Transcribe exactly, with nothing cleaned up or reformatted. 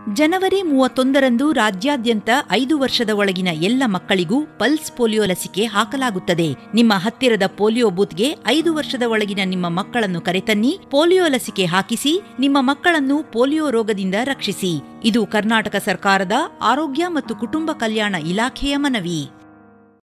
ಜನವರಿ ಮೂವತ್ತೊಂದರಂದು ರಾಜ್ಯಾದ್ಯಂತ ಐದು ವರ್ಷದ ಒಳಗಿನ ಎಲ್ಲ ಮಕ್ಕಳಿಗೂ ಪಲ್ಸ್ ಪೋಲಿಯೋ ಲಸಿಕೆ ಹಾಕಲಾಗುತ್ತದೆ. ನಿಮ್ಮ ಹತ್ತಿರದ ಪೋಲಿಯೋ ಬೂತ್ಗೆ ಐದು ವರ್ಷದ ಒಳಗಿನ ನಿಮ್ಮ ಮಕ್ಕಳನ್ನು ಕರೆತನ್ನಿ, ಪೋಲಿಯೋ ಲಸಿಕೆ ಹಾಕಿಸಿ, ನಿಮ್ಮ ಮಕ್ಕಳನ್ನು ಪೋಲಿಯೋ ರೋಗದಿಂದ ರಕ್ಷಿಸಿ. ಇದು ಕರ್ನಾಟಕ ಸರ್ಕಾರದ ಆರೋಗ್ಯ ಮತ್ತು ಕುಟುಂಬ ಕಲ್ಯಾಣ ಇಲಾಖೆಯ ಮನವಿ.